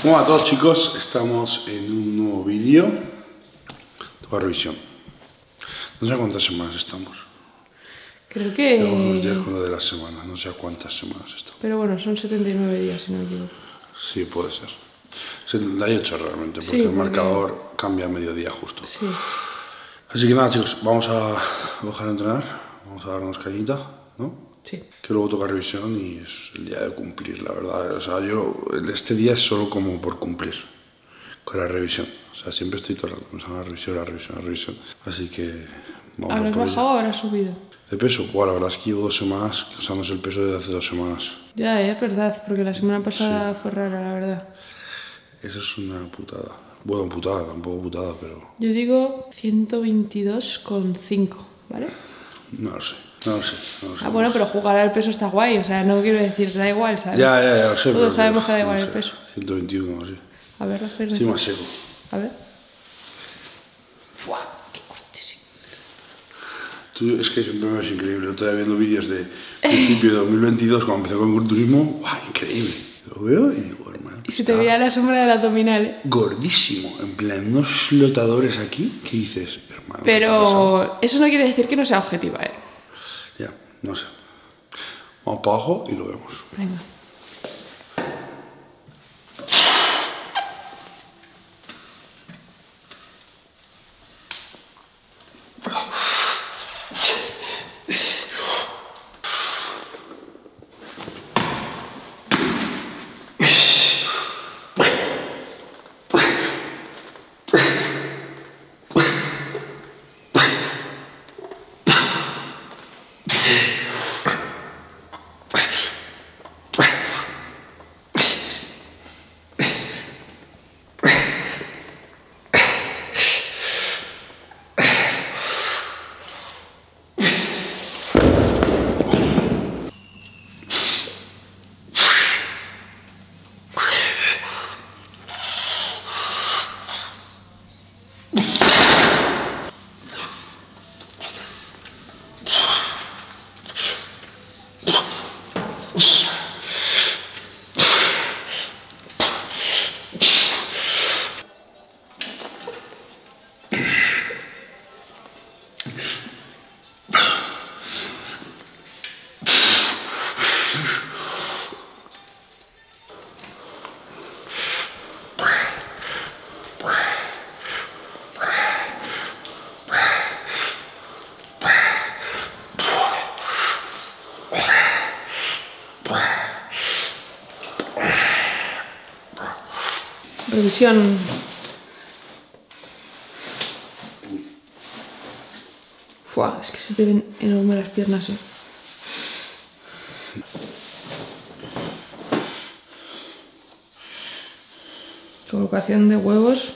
Hola a todos chicos, estamos en un nuevo vídeo. Toda revisión. No sé cuántas semanas estamos. Creo que... Llevamos unos días con lo de las semanas, no sé a cuántas semanas estamos. Pero bueno, son 79 días, si no me equivoco. Sí, puede ser. 78 realmente, porque Sí, el marcador cambia a mediodía justo. Sí. Así que nada chicos, vamos a bajar a entrenar, vamos a darnos cañita, ¿no? Sí. Que luego toca revisión y es el día de cumplir, la verdad. O sea, este día es solo como por cumplir con la revisión. O sea, siempre estoy todo el rato pensando en la revisión. Así que vamos a ¿Habrás por bajado o ello. habrás subido? De peso, bueno, la verdad es que llevo 2 semanas, que usamos el peso desde hace 2 semanas. Ya, es verdad, porque la semana pasada fue rara, la verdad. Eso es una putada. Bueno, putada, tampoco putada, pero Yo digo 122,5, ¿vale? no lo sé. Ah, bueno, pero jugar al peso está guay, o sea, no quiero decir, da igual, ¿sabes? Ya, lo sé. Todos pero sabemos que da igual no el sé, peso. 121 así. A ver, hacer. Estoy más seco. A ver. ¡Fua! ¡Qué cortísimo! Es que siempre me es increíble. Estoy viendo vídeos de principio de 2022, cuando empecé con el culturismo. ¡Guau! Increíble. Lo veo y digo, hermano. Y se te veía la sombra del abdominal, ¿eh? Gordísimo. En plan, unos flotadores aquí. ¿Qué dices, hermano? Pero eso no quiere decir que no sea objetiva, ¿eh? Ya, no sé. Vamos para abajo y lo vemos. Venga. Revisión. Fua, es que se te ven enormes las piernas, ¿eh? Colocación de huevos.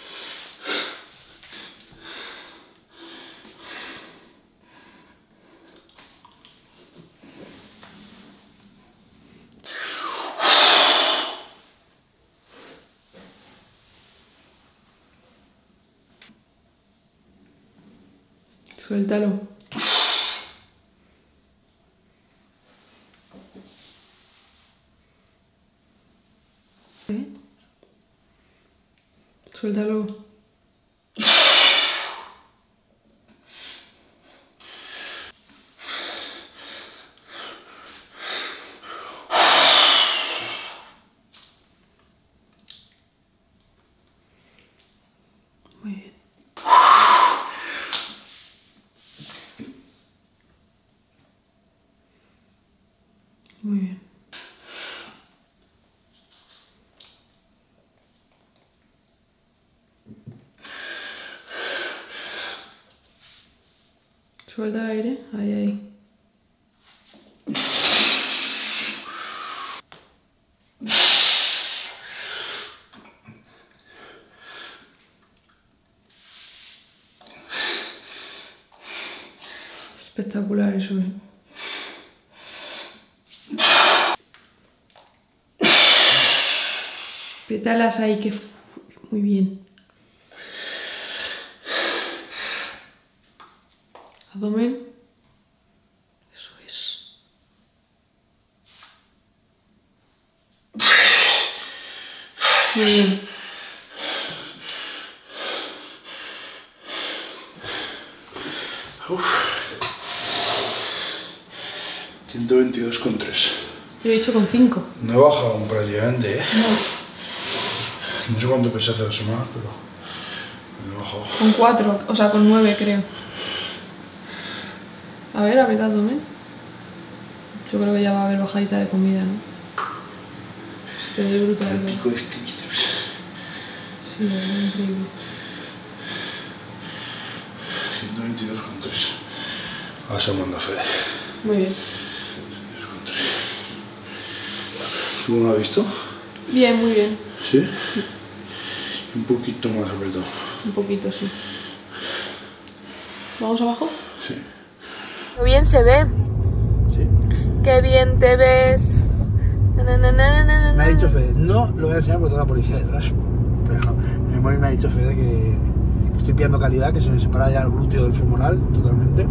Suéltalo. ¿Eh? Suéltalo. Muy bien. Muy bien. Suelta el aire. Ahí. Espectacular eso, ¿eh? Pétalas ahí, que... Muy bien. Abdomen. Eso es. Muy bien. Uf. 122,3. Yo he dicho con 5. No he bajado prácticamente, ¿eh? No. No sé cuánto pesé hace 2 semanas, pero no he bajado. Con 4, o sea, con 9 creo. A ver, apretad abdomen. Yo creo que ya va a haber bajadita de comida, ¿no? Se te ve brutal. El ¿no? pico de este bíceps. Sí, es increíble. 122,3. Ahora se manda fe. Muy bien. ¿Tú no lo has visto? Bien, muy bien. ¿Sí? Un poquito más apretado. Un poquito, sí. ¿Vamos abajo? Sí. Qué bien se ve. ¿Sí? Qué bien te ves. Na, na, na, na, na, na. Me ha dicho Fede, no lo voy a enseñar porque tengo la policía detrás, pero en el móvil me ha dicho Fede que estoy pillando calidad, que se me separa ya el glúteo del femoral totalmente.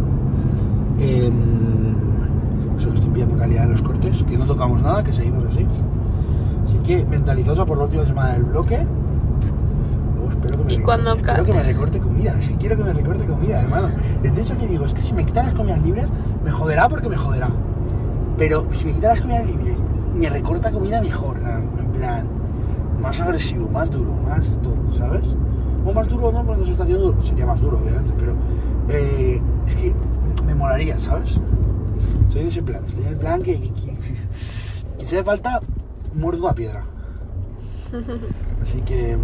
Eso, que estoy pillando calidad en los cortes, que no tocamos nada, que seguimos así. Así que mentalizados a por la última semana del bloque. Luego espero que me recorte comida, es que quiero que me recorte comida, hermano. Es de eso que digo, es que si me quitan las comidas libres, me joderá porque me joderá. Pero si me quita las comidas libres y me recorta comida mejor, en plan, más agresivo, más duro, más todo, ¿sabes? O más duro no, porque eso está haciendo duro, sería más duro, obviamente, pero es que me molaría, ¿sabes? Estoy en ese plan, estoy en el plan que si hace falta, muerdo una piedra. Así que,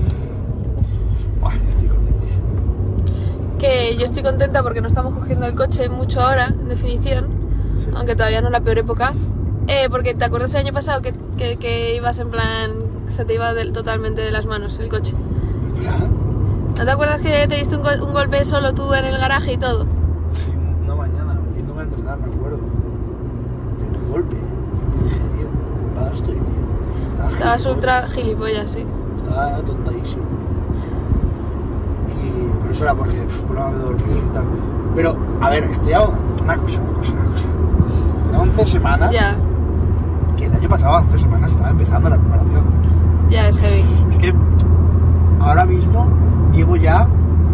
estoy contentísimo. Que yo estoy contenta porque no estamos cogiendo el coche mucho ahora, en definición. Sí. Aunque todavía no es la peor época. Porque te acuerdas el año pasado que ibas en plan, se te iba totalmente de las manos el coche. ¿Ya? ¿No te acuerdas que te diste un golpe solo tú en el garaje y todo? Sí, una mañana, yéndome a entrenar, me acuerdo. Pero un golpe, dije, tío, para estoy, tío. Estabas ultra gilipollas, sí. Estaba tontadísimo. Pero eso era porque problema de dormir y tal. Pero, a ver, estoy a una cosa. Estoy a 11 semanas. Ya. Que el año pasado, 11 semanas, estaba empezando la preparación. Ya, es heavy. Es que ahora mismo llevo ya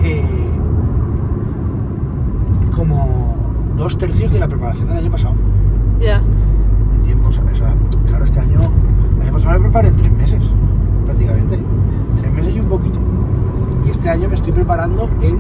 como 2/3 de la preparación del año pasado. Ya. De tiempo, ¿sabes? O sea, claro, el año pasado me preparé en 3 meses, prácticamente. 3 meses y un poquito. Y este año me estoy preparando en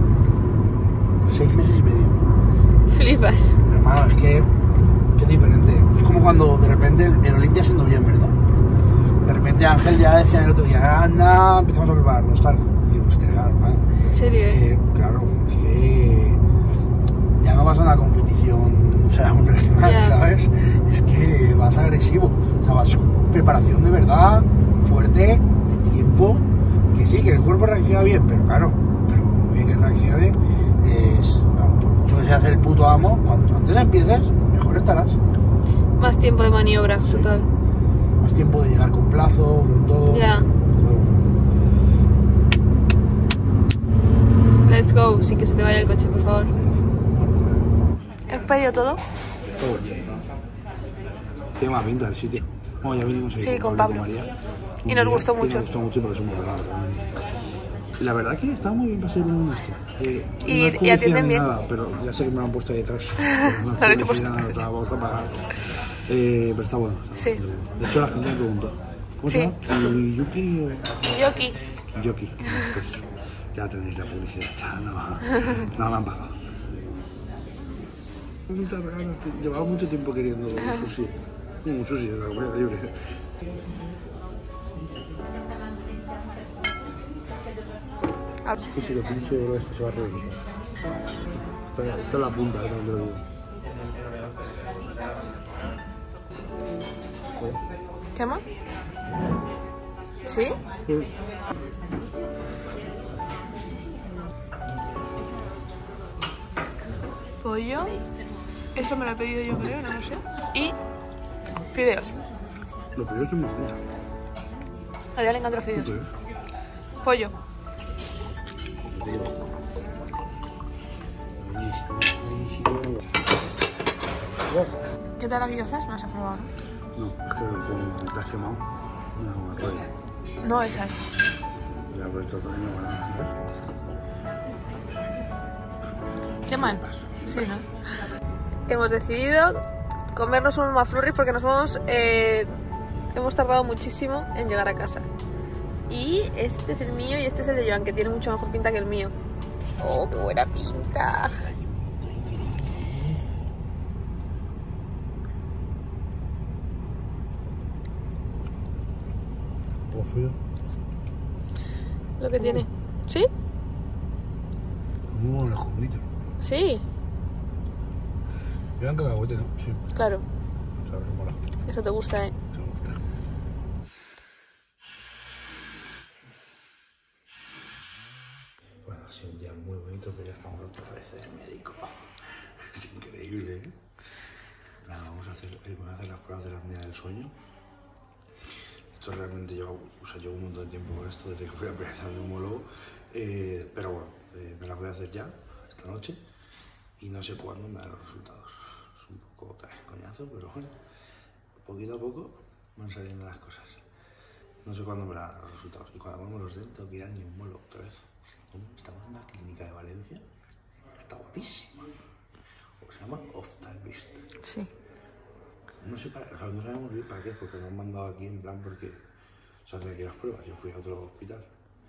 6 meses y medio. Flipas. Hermano, es que es diferente. Es como cuando de repente el Olimpia es en noviembre, ¿no? De repente Ángel ya decía el otro día, anda, empezamos a prepararnos, tal. Y digo, hostia, claro, hermano. ¿En serio? Es que, claro, es que ya no vas a una competición, o sea, un regional, Yeah. ¿sabes? Es que vas agresivo. O sea, vas preparación de verdad, fuerte, de tiempo. Que sí, que el cuerpo reacciona bien, pero claro, pero muy bien que reaccione es, vamos, por mucho que seas el puto amo, cuanto antes empieces, mejor estarás. Más tiempo de maniobra, Sí. total. Más tiempo de llegar con plazo, con todo. Ya. Let's go, sin que se te vaya el coche, por favor. ¿Has pedido todo? Todo. Tiene más pinta el sitio. Bueno, ya vinimos ahí Sí, con Pablo. María. Y nos gustó Y mucho. Nos gustó mucho porque somos regalos, realmente. Y la verdad que está muy bien para ser un esto. Y atienden bien. Nada, pero ya sé que me lo han puesto ahí detrás. Lo han hecho por publicidad, otra vamos a pagar. Pero está bueno. Sí. De hecho, la gente me preguntó. ¿Cómo se Sí. llama? ¿Kiyuki o...? Yoki. Yoki. Pues ya tenéis la publicidad hecha. No me han pagado. Muchas ganas. Llevaba mucho tiempo queriendo un sushi. Un sushi de la comida libre. Esto si lo pincho, yo creo que esto se va a reventar. Esta es la punta, también te lo digo. ¿Qué más? ¿Sí? Pollo. Eso me lo he pedido yo, creo, no lo sé. Y fideos. Los fideos son muy buenos. A ella le encantan los fideos. Sí. Pollo. Te digo. ¿Qué tal las guiozas? ¿No las has probado? No, es que como te has quemado, no, No, esa es. Ya, pero esto también no van a hacer. Qué mal. Sí, ¿no? Hemos decidido comernos unos McFlurry porque hemos tardado muchísimo en llegar a casa. Y este es el mío y este es el de Joan, que tiene mucho mejor pinta que el mío. ¡Oh, qué buena pinta! ¿Cómo frío? Lo que tiene. ¿Sí? Muy bueno el juguito. Sí. Llevan cacahuete, ¿no? Sí. Claro. Sabes, mola. Eso te gusta, ¿eh? Se me gusta. Bueno, ha sido un día muy bonito, pero ya estamos otra vez en el médico. Es increíble, ¿eh? Nada, vamos a hacer las pruebas de la apnea del sueño. Esto realmente llevo un montón de tiempo con esto, desde que fui a empezar de neumólogo. Pero bueno, me las voy a hacer ya, esta noche. Y no sé cuándo me dan los resultados. Es un poco coñazo, pero bueno, poquito a poco van saliendo las cosas. No sé cuándo me dan los resultados. Y cuando me los den, tengo que ir al neumólogo otra vez. Estamos en una clínica de Valencia. Está guapísima. O se llama Oftalvist. Sí. No sé no sabemos bien para qué, porque me han mandado aquí en plan porque se hacen aquí las pruebas. Yo fui a otro hospital.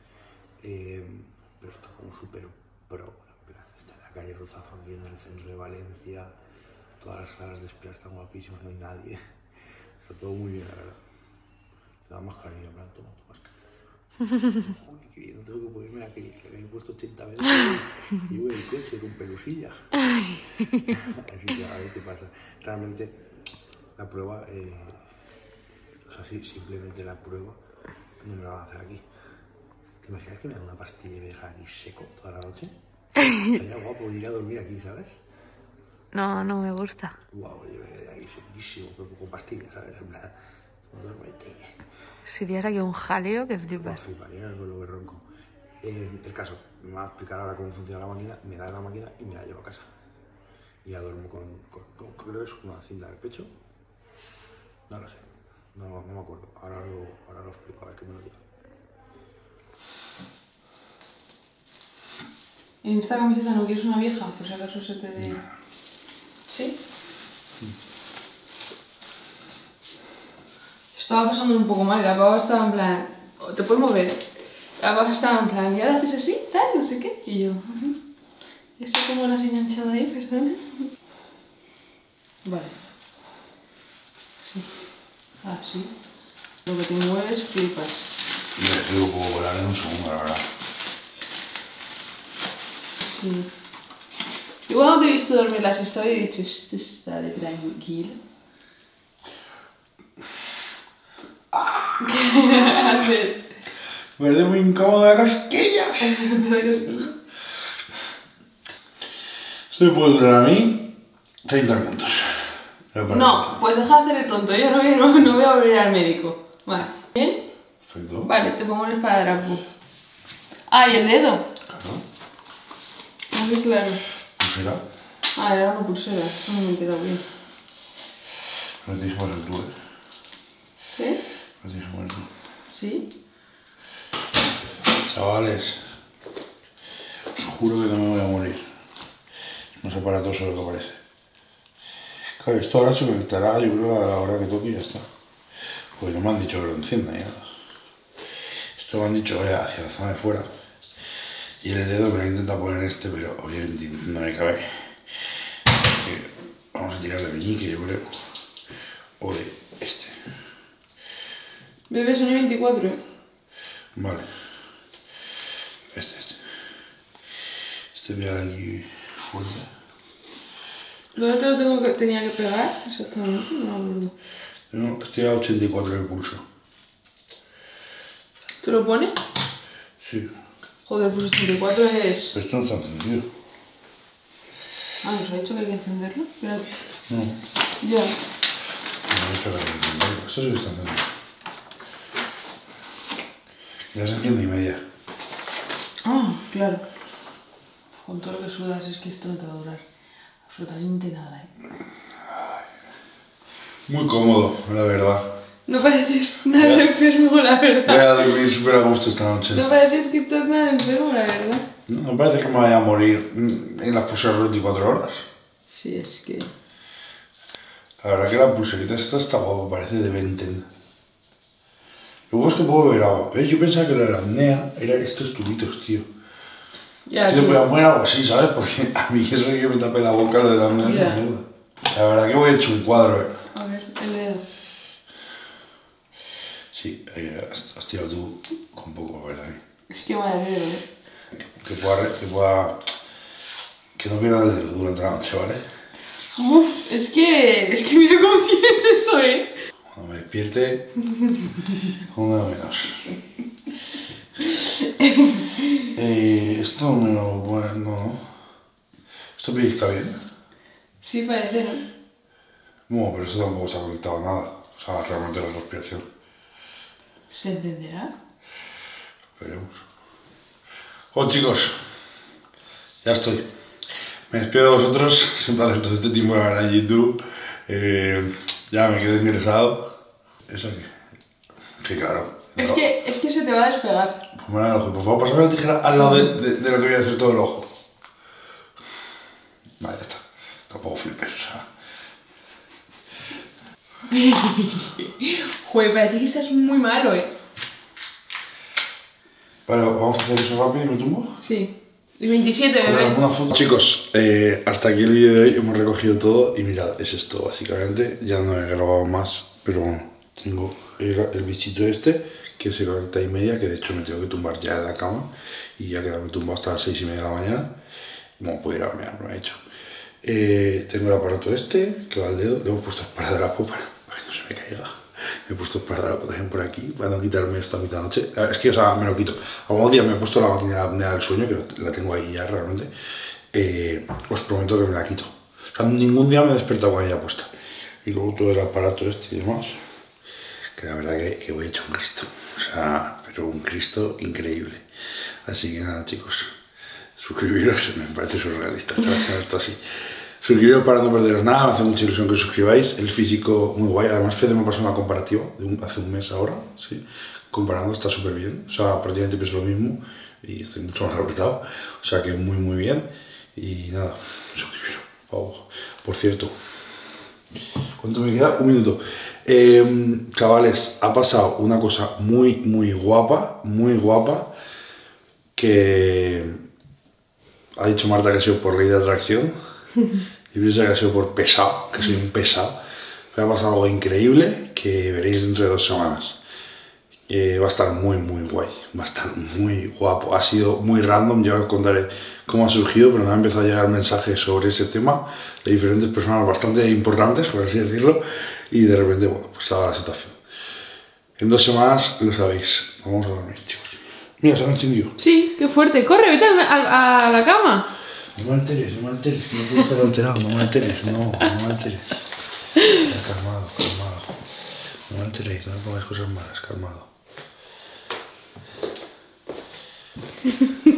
Pero está como súper pro. Está en la calle Ruzafa, aquí en el centro de Valencia. Todas las salas de espera están guapísimas, no hay nadie. Está todo muy bien, la verdad. Te da mascarilla, en plan, toma tu mascarilla. Uy, qué bien, no tengo que ponerme la que me he puesto 80 veces y voy en el coche con pelusilla. Así que a ver qué pasa. Realmente la prueba, o sea, sí, simplemente la prueba no me la van a hacer aquí. ¿Te imaginas que me dan una pastilla y me dejan aquí seco toda la noche? Estaría guapo ir a dormir aquí, ¿sabes? No, no me gusta. Guau, yo me quedé aquí sequísimo, pero con pastillas, ¿sabes? En plan, no duermete. Serías aquí un jaleo que flipas. Fliparía con lo que ronco. El caso, me va a explicar ahora cómo funciona la máquina, me da la máquina y me la llevo a casa. Y ya duermo con creo que es una cinta en el pecho. No lo sé, no me acuerdo. Ahora lo explico, a ver qué me lo diga. ¿En esta camiseta no quieres una vieja? Por si acaso se te dé... ¿Sí? Estaba pasando un poco mal, la pava estaba en plan... ¿Te puedes mover? La pava estaba en plan, ¿y ahora haces así? Tal, no sé qué. Y yo... ¿Eso cómo lo has enganchado ahí? Perdón. Vale. Sí. Ah, sí. Lo que te mueves, flipas. Yo lo puedo volar en un segundo, la verdad. Sí. Y cuando te he visto dormir la siesta y he dicho, esto está de tranquilo. ¿Qué haces? Me veo muy incómodo de cosquillas. Esto me puede durar a mí 30 minutos. No, pues deja de hacer el tonto, yo no voy a volver al médico. Vale. ¿Bien? Perfecto. Vale, te pongo el espadadrapo. Ah, ¿y el dedo? Claro. Muy claro. ¿Pulsera? Ah, era una pulsera, no me he enterado bien. No te dije poner tú, ¿Qué? No te dije poner tú. ¿Sí? Chavales, os juro que no me voy a morir. Es más aparatoso de lo que parece. Claro, esto ahora se conectará, yo creo, a la hora que toque y ya está. Porque no me han dicho que lo encienda ni nada. Esto me han dicho hacia la zona de fuera. Y el dedo me lo he intentado poner pero obviamente no me cabe. Que vamos a tirar de meñique, yo creo. O de este. Bebé, son 24, ¿eh? Vale. Este voy a dar aquí fuerte. ¿Dónde te lo tenía que pegar? Exactamente, no me acuerdo. No, estoy a 84 de pulso. ¿Te lo pone? Sí. Joder, pues 84 es... Pero esto no está encendido. Ah, ¿nos ha dicho que hay que encenderlo? Espérate. No. Ya. No he dicho que hay que encenderlo. Esto sí que está encendido. Ya se enciende y media. Ah, claro. Con todo lo que sudas es que esto no te va a durar absolutamente nada, ¿eh? Muy cómodo, la verdad. No pareces nada enfermo, la verdad. Voy a dormir súper a gusto esta noche. No pareces que estás nada enfermo, la verdad. No me parece que me vaya a morir en las próximas 24 horas. Sí, es que... La verdad que la pulserita esta está guapa, parece de Benten. Lo bueno es que puedo beber agua. Yo pensaba que lo de la apnea era estos tubitos, tío. Ya, Yo podía poner algo así, ¿sabes? Porque a mí eso de que me tape la boca lo de la apnea es una mierda. La verdad que voy hecho un cuadro, A ver, el dedo. Sí, has tirado tú con poco, ¿verdad? Es que vaya dedo, Que no pierda el dedo durante la noche, ¿vale? Uf, es que mira cómo tienes eso, Cuando me despierte, un dedo menos. Esto no me lo... Bueno, no. Esto pellizca bien. Sí, parece, ¿no? Bueno, pero eso tampoco se ha conectado a nada. O sea, realmente la respiración. ¿Se entenderá? Veremos. Bueno, chicos, ya estoy. Me despido de vosotros. Siempre hace todo este tiempo la verdad en YouTube. Ya me quedé ingresado. ¿Eso qué? Sí, claro. Es que se te va a despegar. Pues me el ojo. Por favor, pásame la tijera al lado de lo que voy a hacer todo el ojo. Vale, ya está. Tampoco flipes, o sea. Joder, parece que estás muy malo, Bueno, vamos a hacer eso rápido y me tumbo. Sí. Y 27, bebé. Una foto. Chicos, hasta aquí el vídeo de hoy. Hemos recogido todo y mirad, es esto básicamente. Ya no he grabado más, pero bueno, tengo el bichito este, que es el 40:30, que de hecho me tengo que tumbar ya en la cama y ya quedarme tumbado hasta las 6:30 de la mañana. Bueno, puedo ir a mear, no he hecho. Tengo el aparato este, que va al dedo. Le hemos puesto esparadrapo para que no se me caiga. Me he puesto esparadrapo también por aquí, para no quitarme esta mitad de noche. Es que, o sea, me lo quito. Algunos días me he puesto la máquina de apnea del sueño, que la tengo ahí ya realmente. Os prometo que me la quito. O sea, ningún día me he despertado con ella puesta. Y luego todo el aparato este y demás. Que la verdad que voy hecho un Cristo. O sea, pero un Cristo increíble. Así que nada, chicos. Suscribiros, me parece surrealista estar haciendo esto así. Suscribiros para no perderos nada, me hace mucha ilusión que os suscribáis. El físico muy guay, además Fede me pasó una comparativa de hace un mes ahora, ¿sí? Comparando está súper bien, o sea, prácticamente peso lo mismo y estoy mucho más apretado, o sea que muy bien. Y nada, suscribiros, por cierto. ¿Cuánto me queda? Un minuto. Chavales, ha pasado una cosa muy guapa, que ha dicho Marta que ha sido por ley de atracción. Yo pienso que ha sido por pesado, que soy un pesado. Pero ha pasado algo increíble que veréis dentro de 2 semanas. Va a estar muy guay, va a estar muy guapo. Ha sido muy random, ya os contaré cómo ha surgido, pero me han empezado a llegar mensajes sobre ese tema de diferentes personas bastante importantes, por así decirlo, y de repente, bueno, pues estaba la situación. En 2 semanas, lo sabéis, vamos a dormir, chicos. Mira, se han encendido. Sí, qué fuerte. Corre, vete a la cama. No me alteres, no puedo estar alterado, no me alteres. Calmado. No me alteréis, no me pongáis cosas malas, calmado.